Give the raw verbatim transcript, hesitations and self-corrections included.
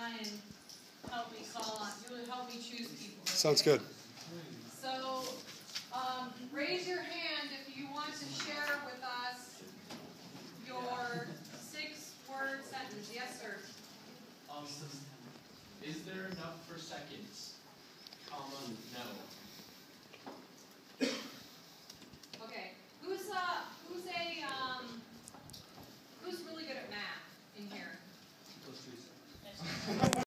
try and help me call on, you'll help me choose people. Okay? Sounds good. So um, raise your hand if you want to share with us